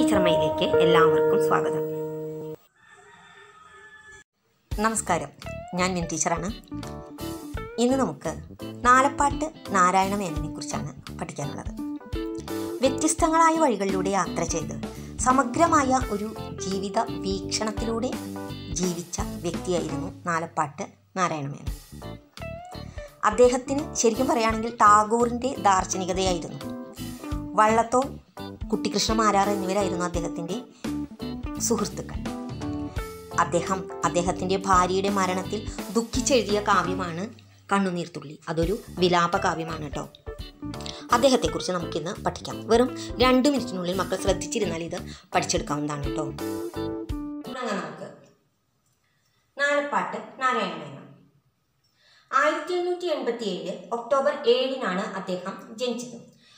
ടീച്ചർമയിലേക്ക് എല്ലാവർക്കും സ്വാഗതം. നമസ്കാരം, ഞാൻ മിൻ ടീച്ചറാണ്. ഇന്ന് നമുക്ക് നാലപ്പാട്ട് നാരായണ മേനോനെ കുറിച്ചാണ് പഠിക്കാനുള്ളത്. വ്യത്യസ്തങ്ങളായ വഴികളിലൂടെ യാത്ര ചെയ്ത് സമഗ്രമായ ഒരു ജീവിത വീക്ഷണത്തിലൂടെ ജീവിച്ച വ്യക്തിയായിരുന്നു നാലപ്പാട്ട് നാരായണ മേനോൻ. അദ്ദേഹത്തിന് ശരിക്കും പറയുകയാണെങ്കിൽ ടാഗോറിൻ്റെ ദാർശനികതയായിരുന്നു. വള്ളത്തോൾ, കുട്ടിക്കൃഷ്ണ മാരാർ എന്നിവരായിരുന്നു അദ്ദേഹത്തിൻ്റെ സുഹൃത്തുക്കൾ. അദ്ദേഹത്തിൻ്റെ ഭാര്യയുടെ മരണത്തിൽ ദുഃഖിച്ചെഴുതിയ കാവ്യമാണ് കണ്ണുനീർത്തുള്ളി. അതൊരു വിലാപ കാവ്യമാണ് കേട്ടോ. അദ്ദേഹത്തെക്കുറിച്ച് നമുക്കിന്ന് പഠിക്കാം. വെറും 2 മിനിറ്റിനുള്ളിൽ മക്കൾ ശ്രദ്ധിച്ചിരുന്നാൽ ഇത് പഠിച്ചെടുക്കാവുന്നതാണ് കേട്ടോ. തുടങ്ങാം നമുക്ക്. നാലപ്പാട്ട് നാരായണ മേനോൻ 1887 ഒക്ടോബർ 7 അദ്ദേഹം ജനിച്ചത്.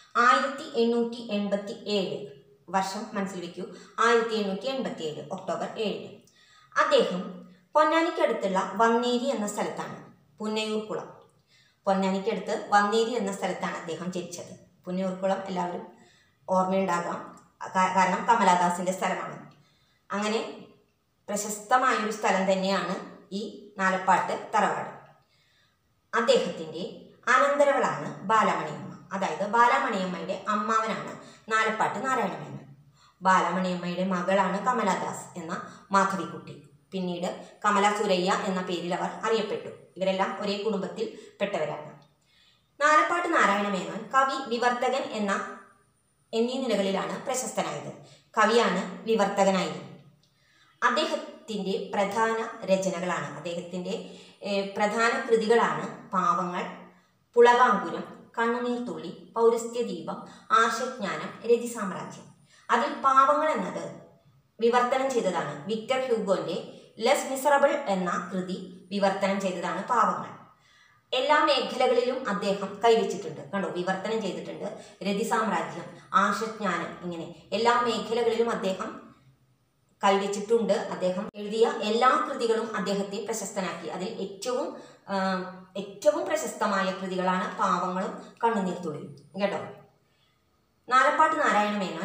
1887 വർഷം മനസ്സിൽ വയ്ക്കൂ. 1887 ഒക്ടോബർ 7. അദ്ദേഹം പൊന്നാനിക്കടുത്തുള്ള വന്നേരി എന്ന സ്ഥലത്താണ്, പുന്നയൂർക്കുളം, പൊന്നാനിക്കടുത്ത് വന്നേരി എന്ന സ്ഥലത്താണ് അദ്ദേഹം ജനിച്ചത്. പുന്നയൂർക്കുളം എല്ലാവരും ഓർമ്മയുണ്ടാകാം, കാരണം കമലാദാസിൻ്റെ സ്ഥലമാണ്. അങ്ങനെ പ്രശസ്തമായൊരു സ്ഥലം തന്നെയാണ് ഈ നാലപ്പാട്ട് തറവാട്. അദ്ദേഹത്തിൻ്റെ അനന്തരവളാണ് ബാലാമണിയമ്മ. അതായത് ബാലാമണിയമ്മയുടെ അമ്മാവനാണ് നാലപ്പാട്ട് നാരായണ മേനോൻ. ബാലാമണിയമ്മയുടെ മകളാണ് കമലാദാസ് എന്ന മാധവിക്കുട്ടി. പിന്നീട് കമല സുരയ്യ എന്ന പേരിൽ അവർ അറിയപ്പെട്ടു. ഇവരെല്ലാം ഒരേ കുടുംബത്തിൽ പെട്ടവരാണ്. നാലപ്പാട്ട് നാരായണ മേനോൻ കവി, വിവർത്തകൻ എന്നീ നിലകളിലാണ് പ്രശസ്തനായത്. കവിയാണ്, വിവർത്തകനായിരുന്നു. അദ്ദേഹത്തിൻ്റെ പ്രധാന രചനകളാണ്, അദ്ദേഹത്തിൻ്റെ പ്രധാന കൃതികളാണ് പാവങ്ങൾ, പുളകാങ്കുരം, കണ്ണുനീർത്തുള്ളി, പൗരസ്ത്യദീപം, ആർഷജ്ഞാനം, രതിസാമ്രാജ്യം. അതിൽ പാവങ്ങൾ എന്നത് വിവർത്തനം ചെയ്തതാണ്. വിക്ടർ ഹ്യൂഗോന്റെ ലെസ് മിസറബിൾ എന്ന കൃതി വിവർത്തനം ചെയ്തതാണ് പാവങ്ങൾ. എല്ലാ മേഖലകളിലും അദ്ദേഹം കൈവച്ചിട്ടുണ്ട്. കണ്ടോ, വിവർത്തനം ചെയ്തിട്ടുണ്ട്. രതിസാമ്രാജ്യം, ആർഷജ്ഞാനം, ഇങ്ങനെ എല്ലാ മേഖലകളിലും അദ്ദേഹം കൈവച്ചിട്ടുണ്ട്. അദ്ദേഹം എഴുതിയ എല്ലാ കൃതികളും അദ്ദേഹത്തെ പ്രശസ്തനാക്കി. അതിൽ ഏറ്റവും പ്രശസ്തമായ കൃതികളാണ് പാവങ്ങളും കണ്ണുനീർത്തുള്ളിയും കേട്ടോ. നാലപ്പാട്ട് നാരായണ മേനോൻ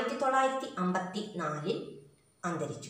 1954 അന്തരിച്ചു.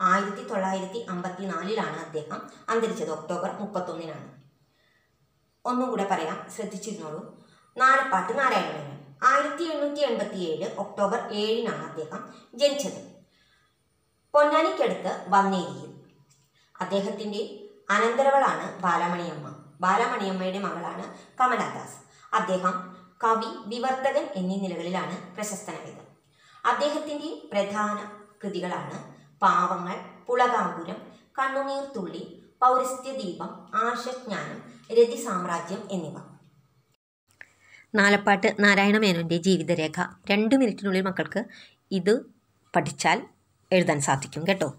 1954 അദ്ദേഹം അന്തരിച്ചത്. ഒക്ടോബർ 31. ഒന്നും കൂടെ പറയാം, ശ്രദ്ധിച്ചിരുന്നോളൂ. നാലപ്പാട്ട് നാരായണ മേനോൻ 1887 ഒക്ടോബർ 7 അദ്ദേഹം ജനിച്ചത്. പൊന്നാനിക്കടുത്ത് വന്നേരിയിൽ. അദ്ദേഹത്തിൻ്റെ അനന്തരവളാണ് ബാലാമണിയമ്മ. ബാലാമണിയമ്മയുടെ മകളാണ് കമലാദാസ്. അദ്ദേഹം കവി, വിവർത്തകൻ എന്നീ നിലകളിലാണ് പ്രശസ്തനായത്. അദ്ദേഹത്തിൻ്റെ പ്രധാന കൃതികളാണ് പാവങ്ങൾ, പുളകാങ്കുരം, കണ്ണുനീർത്തുള്ളി, പൗരസ്ത്യദീപം, ആർഷജ്ഞാനം, രതിസാമ്രാജ്യം എന്നിവ. നാലപ്പാട്ട് നാരായണ മേനോൻ്റെ ജീവിതരേഖ 2 മിനിറ്റിനുള്ളിൽ മക്കൾക്ക് ഇത് പഠിച്ചാൽ എഴുതാൻ സാധിക്കും കേട്ടോ.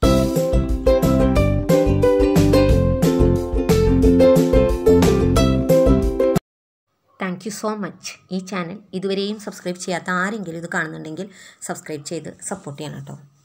Thank you so much. ഈ ചാനൽ ഇതുവരെയും സബ്സ്ക്രൈബ് ചെയ്യാത്ത ആരെങ്കിലും ഇത് കാണുന്നുണ്ടെങ്കിൽ സബ്സ്ക്രൈബ് ചെയ്ത് സപ്പോർട്ട് ചെയ്യണം കേട്ടോ.